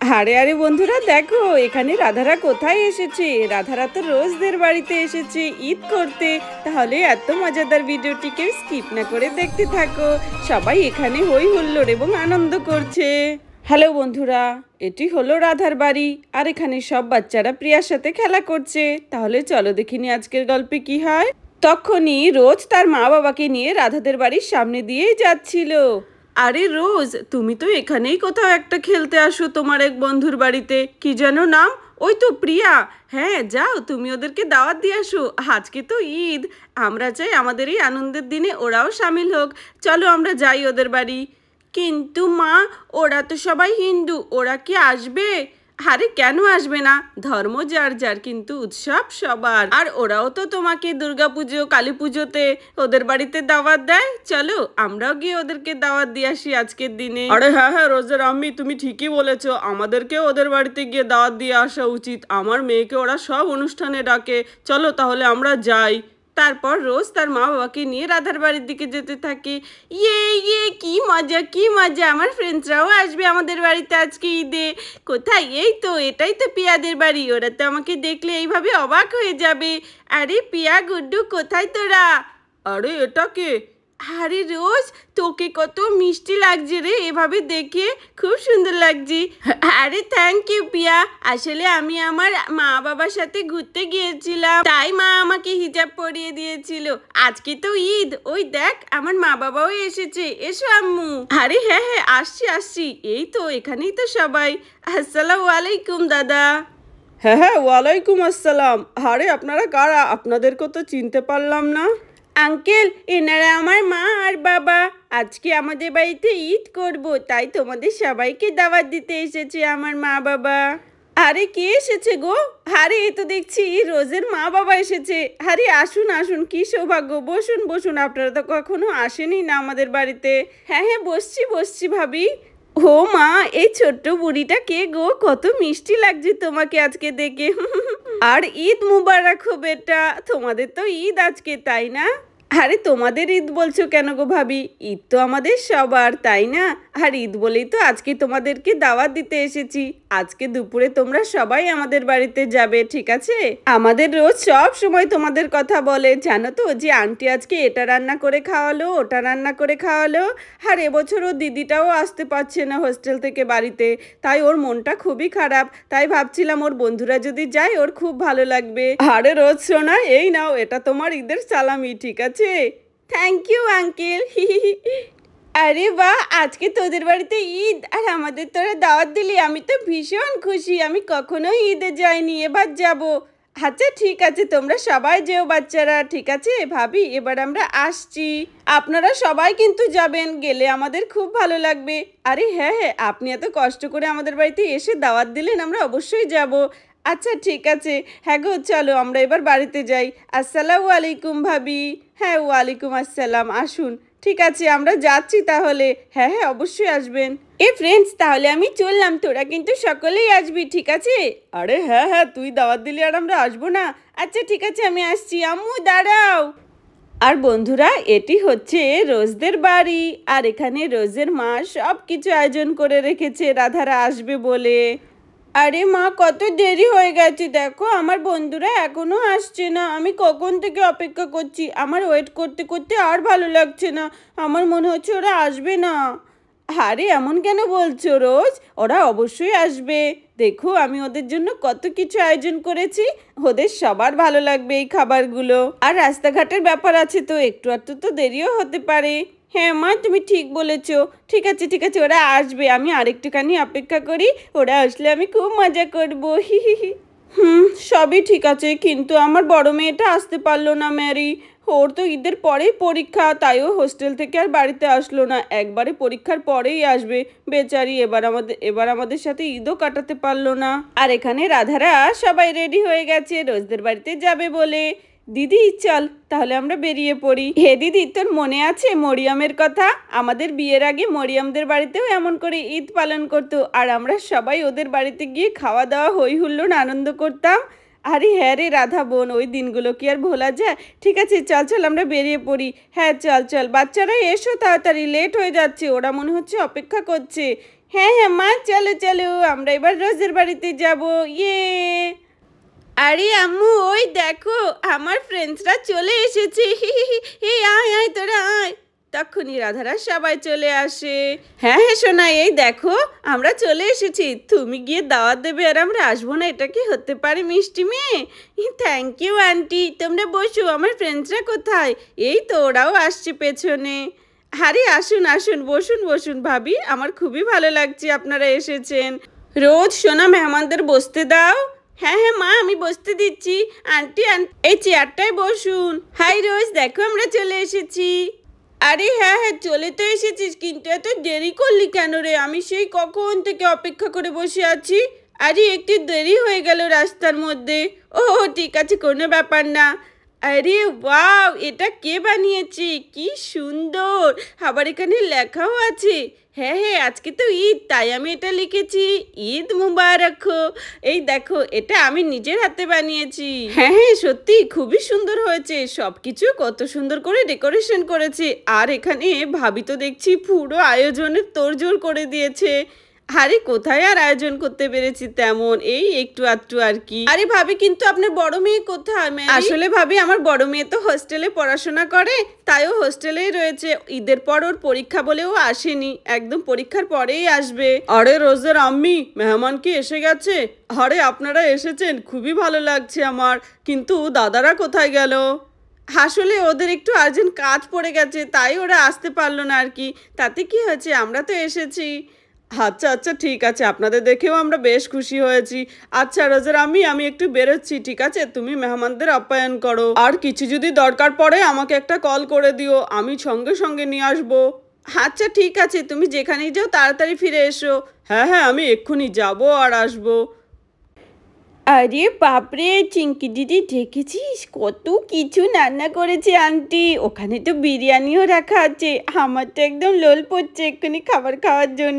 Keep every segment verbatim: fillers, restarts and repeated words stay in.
আরে আরে বন্ধুরা দেখো এখানে রাধারা কোথায় এসেছে। রাধারা তো রোজদের বাড়িতে এসেছে ঈদ করতে। তাহলে এত মজাদার ভিডিওটিকে স্কিপ না করে দেখতে থাকো। সবাই এখানে হই হুল্লোড় এবং আনন্দ করছে। হ্যালো বন্ধুরা, এটি হলো রাধার বাড়ি আর এখানে সব বাচ্চারা প্রিয়ার সাথে খেলা করছে। তাহলে চলো দেখিনি আজকের গল্পে কি হয়। তখনই রোজ তার মা বাবাকে নিয়ে রাধাদের বাড়ির সামনে দিয়েই যাচ্ছিল। আরে রোজ, তুমি তো এখানেই কোথাও একটা খেলতে আসো তোমার এক বন্ধুর বাড়িতে, কি যেন নাম? ওই তো প্রিয়া। হ্যাঁ যাও, তুমি ওদেরকে দাওয়াত দিয়ে আসো। আজকে তো ঈদ, আমরা চাই আমাদের এই আনন্দের দিনে ওরাও সামিল হোক। চলো আমরা যাই ওদের বাড়ি। কিন্তু মা, ওরা তো সবাই হিন্দু, ওরা কি আসবে? আরে কেন আসবে না? ধর্ম যার যার, কিন্তু উৎসব সবার। আর ওরাও তো তোমাকে দুর্গাপুজো কালী পুজোতে ওদের বাড়িতে দাওয়াত দেয়। চলো আমরাও গিয়ে ওদেরকে দাওয়াত দিয়ে আসি আজকের দিনে। আরে হ্যাঁ হ্যাঁ রোজের আম্মি, তুমি ঠিকই বলেছো, আমাদেরকেও ওদের বাড়িতে গিয়ে দাওয়াত দিয়ে আসা উচিত। আমার মেয়েকে ওরা সব অনুষ্ঠানে ডাকে। চলো তাহলে আমরা যাই। তারপর রোজ তার মা বাবাকে নিয়ে রাধার বাড়ির দিকে যেতে থাকে। ইয়ে ইয়ে কি মজা কি মজা, আমার ফ্রেন্ডসরাও আসবে আমাদের বাড়িতে আজকে ঈদে। কোথায়? এই তো, এটাই তো পিয়াদের বাড়ি। ওরা তো আমাকে দেখলে এইভাবে অবাক হয়ে যাবে। আরে পিয়া গুড্ডু, কোথায় তোরা? আরে এটা কে? আরে রোজ, তোকে কত মিষ্টি লাগছে রে এভাবে দেখে, খুব সুন্দর লাগছে। আরে থ্যাংক ইউ পিয়া। আসলে আমি আমার মা বাবার সাথে ঘুরতে গিয়েছিলাম, তাই মা আমাকে হিজাব পরিয়ে দিয়েছিল। আজকে তো ঈদ, ওই দেখ আমার মা বাবাও এসেছে। এসো আম্মু। আরে হ্যাঁ হ্যাঁ আসছি আসছি, এই তো এখানেই তো সবাই। আসসালামু আলাইকুম দাদা। হ্যাঁ হ্যাঁ ওয়ালাইকুম আসসালাম। আরে আপনারা কারা? আপনাদেরকে তো চিনতে পারলাম না। আঙ্কেল, এনারা আমার মা আর বাবা। আজকে আমাদের বাড়িতে ঈদ করব, তাই তোমাদের সবাইকে দাওয়াত দিতে এসেছে আমার মা বাবা। আরে কে এসেছে গো? আরে এই তো দেখছি রোজের মা বাবা এসেছে। আরে আসুন আসুন, কি সৌভাগ্য। বসুন বসুন, আপনারা তো কখনো আসেনি না আমাদের বাড়িতে। হ্যাঁ হ্যাঁ বসছি বসছি ভাবি। ও মা, এই ছোট্ট বুড়িটা কে গো? কত মিষ্টি লাগছে তোমাকে আজকে দেখে। আর ঈদ মুবারক হো বেটা। তোমাদের তো ঈদ আজকে, তাই না? আরে তোমাদের ঈদ বলছো কেন গো ভাবি? ঈদ তো আমাদের সবার, তাই না? আর ঈদ বলেই তো আজকে তোমাদেরকে দাওয়াত দিতে এসেছি। আজকে দুপুরে তোমরা সবাই আমাদের বাড়িতে যাবে, ঠিক আছে? আমাদের রোজ সব সময় তোমাদের কথা বলে, জানো তো, যে আন্টি আজকে এটা রান্না করে খাওয়ালো, ওটা রান্না করে খাওয়ালো। আর এবছর ও দিদিটাও আসতে পারছে না হোস্টেল থেকে বাড়িতে, তাই ওর মনটা খুবই খারাপ। তাই ভাবছিলাম ওর বন্ধুরা যদি যায় ওর খুব ভালো লাগবে। আরে রোজ সোনা, এই নাও, এটা তোমার ঈদের সালামি, ঠিক আছে? Thank you uncle. আরে বাহ, আজকে তোদের বাড়িতে ঈদ আর আমাদের তোরা দাওয়াত দিলি, আমি তো ভীষণ খুশি। আমি কখনো ঈদে যাইনি, এবার যাব। আচ্ছা ঠিক আছে, তোমরা সবাই যেও বাচ্চারা, ঠিক আছে? ভাবি এবার আমরা আসছি, আপনারা সবাই কিন্তু যাবেন, গেলে আমাদের খুব ভালো লাগবে। আরে হ্যাঁ হ্যাঁ, আপনি এত কষ্ট করে আমাদের বাড়িতে এসে দাওয়াত দিলেন, আমরা অবশ্যই যাব। আচ্ছা ঠিক আছে, হ্যাঁ গো চলো আমরা এবার বাড়িতে যাই। আসসালামু আলাইকুম ভাবি। হ্যাঁ ওয়ালাইকুম আসসালাম, আসুন। ঠিক আছে আমরা যাচ্ছি তাহলে। হ্যাঁ হ্যাঁ অবশ্যই আসবেন। এ ফ্রেন্ডস, তাহলে আমি চললাম, তোরা কিন্তু সকলেই আসবি, ঠিক আছে? আরে হ্যাঁ হ্যাঁ, তুই দাওয়াত দিলি আর আমরা আসবো না? আচ্ছা ঠিক আছে আমি আসছি। আম্মু দাঁড়াও। আর বন্ধুরা, এটি হচ্ছে রোজদের বাড়ি আর এখানে রোজের মা সব কিছু আয়োজন করে রেখেছে রাধারা আসবে বলে। আরে মা, কত দেরি হয়ে গেছে, দেখো আমার বন্ধুরা এখনো আসছে না। আমি কখন থেকে অপেক্ষা করছি, আমার ওয়েট করতে করতে আর ভালো লাগছে না। আমার মনে হচ্ছে ওরা আসবে না। আরে এমন কেন বলছো রোজ? ওরা অবশ্যই আসবে। দেখো আমি ওদের জন্য কত কিছু আয়োজন করেছি, ওদের সবার ভালো লাগবে এই খাবারগুলো। আর রাস্তাঘাটের ব্যাপার আছে তো, একটু একটু তো দেরিও হতে পারে। হ্যাঁ মা, তুমি ঠিক বলেছ। ঠিক আছে ঠিক আছে, ওরা আসবে, আমি আরেকটুখানি অপেক্ষা করি। ওরা আসলে আমি খুব মজা করবো। হি হি হি। হুম, সবই ঠিক আছে, কিন্তু আমার বড় মেয়েটা আসতে পারলো না ম্যারি। ওর তো ঈদের পরেই পরীক্ষা, তাই ও হোস্টেল থেকে আর বাড়িতে আসলো না, একবারে পরীক্ষার পরেই আসবে বেচারি। এবার আমাদের এবার আমাদের সাথে ঈদও কাটাতে পারলো না। আর এখানে রাধারা সবাই রেডি হয়ে গেছে রোজদের বাড়িতে যাবে বলে। দিদি চল তাহলে আমরা বেরিয়ে পড়ি। হে দিদি, তোর মনে আছে মরিয়মের কথা? আমাদের বিয়ের আগে মরিয়মদের বাড়িতেও এমন করে ঈদ পালন করতো, আর আমরা সবাই ওদের বাড়িতে গিয়ে খাওয়া দাওয়া হই হুল্লোড় আনন্দ করতাম। আরে হ্যাঁ রে রাধা বোন, ওই দিনগুলো কি আর ভোলা যায়? ঠিক আছে চল চল আমরা বেরিয়ে পড়ি। হ্যাঁ চল চল, বাচ্চারা এসো তাড়াতাড়ি, লেট হয়ে যাচ্ছে, ওরা মনে হচ্ছে অপেক্ষা করছে। হ্যাঁ হ্যাঁ মা, চলো চলো আমরা এবার রোজের বাড়িতে যাব। ইয়ে, আরে আম্মু ওই দেখো আমার ফ্রেন্ডসরা চলে এসেছে। এই আয় আয় তোরা আয়। তখনই রাধারা সবাই চলে আসে। হ্যাঁ হ্যাঁ সোনা, এই দেখো আমরা চলে এসেছি, তুমি গিয়ে দাওয়াত দেবে আর আমরা আসবো না, এটা কি হতে পারে মিষ্টি মেয়ে? থ্যাংক ইউ আন্টি, তোমরা বসো। আমার ফ্রেন্ডসরা কোথায়? এই তো ওরাও আসছে পেছনে। আরে আসুন আসুন, বসুন বসুন ভাবি, আমার খুবই ভালো লাগছে আপনারা এসেছেন। রোজ সোনা মেহমানদের বসতে দাও। হ্যাঁ হ্যাঁ মা, আমি বসতে দিচ্ছি। আন্টি আন্টি এই চেয়ারটায় বসুন। হাই রোজ, দেখো আমরা চলে এসেছি। আরে হ্যাঁ হ্যাঁ চলে তো এসেছিস, কিন্তু এত দেরি করলি কেন রে? আমি সেই কখন থেকে অপেক্ষা করে বসে আছি। আরে একটু দেরি হয়ে গেল রাস্তার মধ্যে। ও ঠিক আছে, কোনো ব্যাপার না। আরে ওয়াও, এটা কে বানিয়েছে? কি সুন্দর, আবার এখানে লেখাও আছে। হ্যাঁ হ্যাঁ আজকে তো ঈদ, তাই আমি এটা লিখেছি ঈদ মুবারক হো। এই দেখো, এটা আমি নিজের হাতে বানিয়েছি। হ্যাঁ হ্যাঁ সত্যি খুবই সুন্দর হয়েছে, সব কিছু কত সুন্দর করে ডেকোরেশন করেছে। আর এখানে ভাবি তো দেখছি পুরো আয়োজনের তোড়জোড় করে দিয়েছে। আরে কোথায় আর আয়োজন করতে পেরেছি তেমন, এই একটু আধটু আর কি। আরে ভাবি, কিন্তু আপনার বড় মেয়ে কোথায়? আসলে ভাবি আমার বড় মেয়ে তো হোস্টেলে পড়াশোনা করে, তাই ও হোস্টেলেই রয়েছে। ঈদের পর ওর পরীক্ষা বলেও আসেনি, একদম পরীক্ষার পরেই আসবে। আরে রোজের আম্মি, মেহমান কি এসে গেছে? আরে আপনারা এসেছেন, খুবই ভালো লাগছে আমার, কিন্তু দাদারা কোথায় গেল? আসলে ওদের একটু আর্জেন্ট কাজ পড়ে গেছে, তাই ওরা আসতে পারলো না আর কি। তাতে কি হয়েছে, আমরা তো এসেছি। আচ্ছা আচ্ছা ঠিক আছে, আপনাদের দেখেও আমরা বেশ খুশি হয়েছি। আচ্ছা রোজার আমি আমি একটু বেরোচ্ছি, ঠিক আছে? তুমি মেহমানদের আপ্যায়ন করো, আর কিছু যদি দরকার পড়ে আমাকে একটা কল করে দিও, আমি সঙ্গে সঙ্গে নিয়ে আসবো। আচ্ছা ঠিক আছে, তুমি যেখানেই যাও তাড়াতাড়ি ফিরে এসো। হ্যাঁ হ্যাঁ আমি এক্ষুনি যাবো আর আসবো। আরে বাপরে, চিঙ্কি দিদি দেখেছিস কত কিছু রান্না করেছে আন্টি? ওখানে তো বিরিয়ানিও রাখা আছে, আমার তো একদম লোল পড়ছে এক্ষুনি খাবার খাওয়ার জন্য।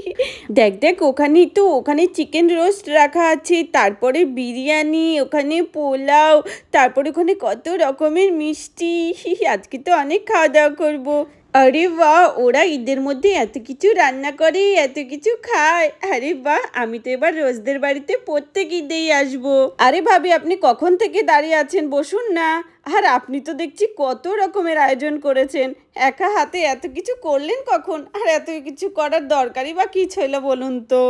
দেখ দেখ, ওখানে তো ওখানে চিকেন রোস্ট রাখা আছে, তারপরে বিরিয়ানি, ওখানে পোলাও, তারপরে ওখানে কত রকমের মিষ্টি। আজকে তো অনেক খাওয়া দাওয়া করবো। আরে বাহ, ওরা ঈদের মধ্যে এত কিছু রান্না করে, এত কিছু খায়। আরে বাহ, আমি তো এবার রোজদের বাড়িতে প্রত্যেক ঈদেই আসবো। আরে ভাবি, আপনি কখন থেকে দাঁড়িয়ে আছেন, বসুন না। আর আপনি তো দেখছি কত রকমের আয়োজন করেছেন, একা হাতে এত কিছু করলেন কখন? আর এত কিছু করার দরকারই বা কি ছিল বলুন তো?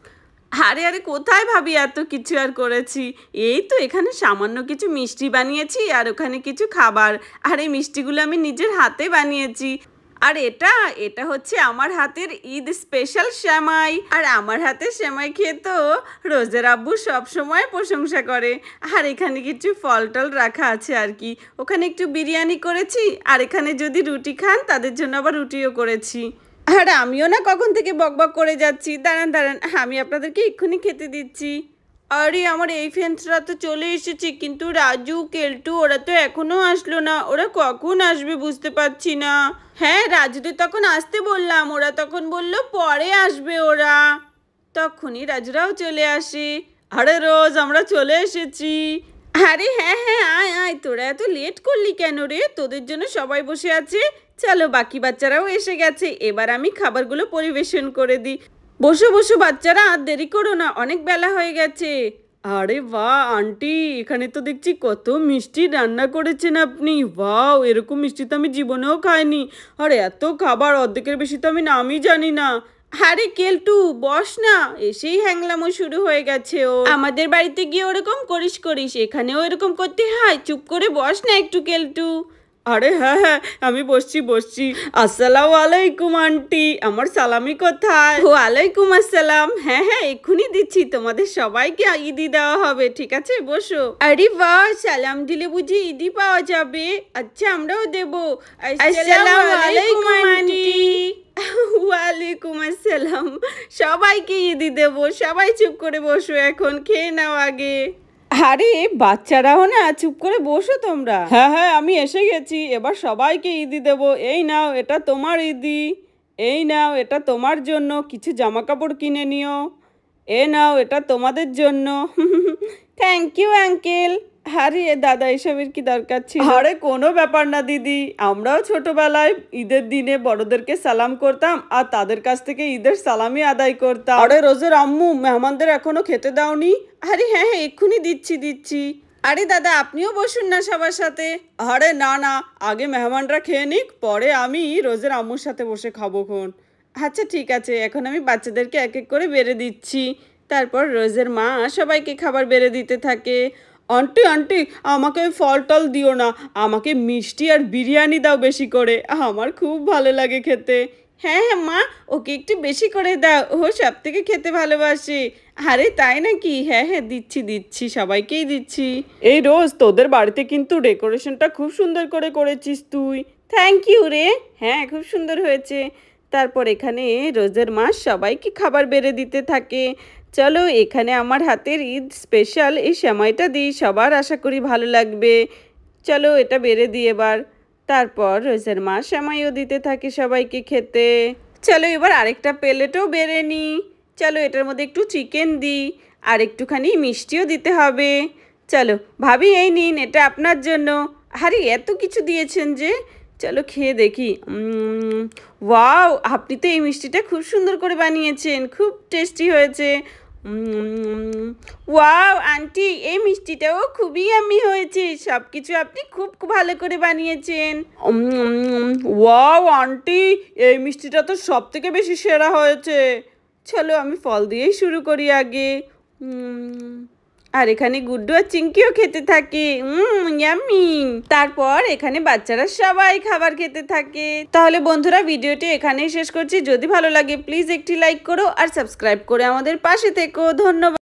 আরে আরে কোথায় ভাবি এত কিছু আর করেছি, এই তো এখানে সামান্য কিছু মিষ্টি বানিয়েছি আর ওখানে কিছু খাবার। আর এই মিষ্টিগুলো আমি নিজের হাতে বানিয়েছি। আর এটা এটা হচ্ছে আমার হাতের ঈদ স্পেশাল সেমাই। আর আমার হাতের সেমাই খেয়ে তো রোজের আব্বু সব সময় প্রশংসা করে। আর এখানে কিছু ফল টল রাখা আছে আর কি। ওখানে একটু বিরিয়ানি করেছি, আর এখানে যদি রুটি খান তাদের জন্য আবার রুটিও করেছি। আর আমিও না কখন থেকে বকবক করে যাচ্ছি, দাঁড়ান দাঁড়ান আমি আপনাদেরকে এক্ষুনি খেতে দিচ্ছি। আরে আমার এই ফ্রেন্ডসরা তো চলে এসেছে, কিন্তু রাজু কেলটু ওরা তো এখনো আসলো না, ওরা কখন আসবে বুঝতে পারছি না। হ্যাঁ রাজুদের তখন আসতে বললাম, ওরা তখন বললো পরে আসবে ওরা। তখনই রাজুরাও চলে আসে। আরে রোজ আমরা চলে এসেছি। আরে হ্যাঁ হ্যাঁ আয় আয়, তোরা এত লেট করলি কেন রে? তোদের জন্য সবাই বসে আছে, চলো বাকি বাচ্চারাও এসে গেছে, এবার আমি খাবারগুলো পরিবেশন করে দিই। বসো বসো বাচ্চারা, আর দেরি করো না, অনেক বেলা হয়ে গেছে। আরে বাহ আন্টি, এখানে তো দেখছি কত মিষ্টি রান্না করেছেন আপনি। বাহ, এরকম মিষ্টি তো আমি জীবনেও খাইনি। আর এত খাবার, অর্ধেকের বেশি তো আমি নামই জানি না। আরে কেলটু বস না, এসেই হ্যাংলামো শুরু হয়ে গেছে ও। আমাদের বাড়িতে গিয়ে ওরকম করিস করিস, এখানেও এরকম করতে হয়? চুপ করে বস না একটু কেলটু। আরে হ্যাঁ হ্যাঁ আমি বসছি বসছি। আসসালামু আলাইকুম আন্টি, আমার সালামি কোথায়? ও আলাইকুম আসসালাম। হ্যাঁ হ্যাঁ এক্ষুনি দিচ্ছি, তোমাদের সবাইকে ঈদি দেওয়া হবে, ঠিক আছে বসো। আরে বাহ, সালাম দিলে বুঝি ঈদি পাওয়া যাবে? আচ্ছা আমরাও দেবো। আসসালামু আলাইকুম আন্টি। ওয়ালাইকুম আসসালাম। সবাইকে ঈদি দেবো, সবাই চুপ করে বসো, এখন খেয়ে নাও আগে। আরে বাচ্চারাও না, চুপ করে বসো তোমরা। হ্যাঁ হ্যাঁ আমি এসে গেছি, এবার সবাইকে ঈদি দেবো। এই নাও, এটা তোমার ঈদি। এই নাও, এটা তোমার জন্য, কিছু জামা কাপড় কিনে নিও। এ নাও, এটা তোমাদের জন্য। Thank you uncle. আরে দাদা এসবের কি দরকার ছিল? আরে কোনো ব্যাপার না দিদি, আমরাও ছোটবেলায় ঈদের দিনে বড়দেরকে সালাম করতাম আর তাদের কাছ থেকে ঈদের সালামি আদায় করতাম। আরে রোজের আম্মু, মেহমানদের এখনো খেতে দাওনি? আরে হ্যাঁ হ্যাঁ এক্ষুনি দিচ্ছি দিচ্ছি। আরে দাদা আপনিও বসুন না সবার সাথে। আরে না না, আগে মেহমানরা খেয়ে নিক, পরে আমি রোজের আম্মুর সাথে বসে খাবো খন। আচ্ছা ঠিক আছে, এখন আমি বাচ্চাদেরকে এক এক করে বেড়ে দিচ্ছি। তারপর রোজের মা সবাইকে খাবার বেড়ে দিতে থাকে। আন্টি আন্টি, আমাকে ফল টল দিও না, আমাকে মিষ্টি আর বিরিয়ানি দাও বেশি করে, আমার খুব ভালো লাগে খেতে। হ্যাঁ হ্যাঁ মা, ওকে একটু বেশি করে দাও, ও সব থেকে খেতে ভালোবাসে। আরে তাই নাকি? হ্যাঁ হ্যাঁ দিচ্ছি দিচ্ছি, সবাইকেই দিচ্ছি। এই রোজ, তোদের বাড়িতে কিন্তু ডেকোরেশনটা খুব সুন্দর করে করেছিস তুই। থ্যাংক ইউ রে। হ্যাঁ খুব সুন্দর হয়েছে। তারপর এখানে রোজের মা সবাইকে খাবার বেড়ে দিতে থাকে। চলো এখানে আমার হাতের ঈদ স্পেশাল এই সেমাইটা দিই, সবার আশা করি ভালো লাগবে। চলো এটা বেড়ে দিই এবার। তারপর রোজের মা সেমাইও দিতে থাকে সবাইকে খেতে। চলো এবার আরেকটা প্লেটও বেড়ে নিই। চলো এটার মধ্যে একটু চিকেন দিই, আর একটুখানি মিষ্টিও দিতে হবে। চলো ভাবি এই নিন, এটা আপনার জন্য। আরে এত কিছু দিয়েছেন যে, চলো খেয়ে দেখি। ওয়াও, আপনি তো এই মিষ্টিটা খুব সুন্দর করে বানিয়েছেন, খুব টেস্টি হয়েছে। ওয়াও আন্টি, এই মিষ্টিটাও খুবই ইয়াম্মি হয়েছে, সব কিছু আপনি খুব ভালো করে বানিয়েছেন। ওয়াও আন্টি, এই মিষ্টিটা তো সব থেকে বেশি সেরা হয়েছে। চলো আমি ফল দিয়েই শুরু করি আগে। আর এখানে গুড্ডু আর চিঙ্কিও খেতে থাকে। Um yummy. তারপর এখানে বাচ্চারা সবাই খাবার খেতে থাকে। তাহলে বন্ধুরা ভিডিওটি এখানেই শেষ করছি। যদি ভালো লাগে প্লিজ একটি লাইক করো আর সাবস্ক্রাইব করে আমাদের পাশে থেকো। ধন্যবাদ।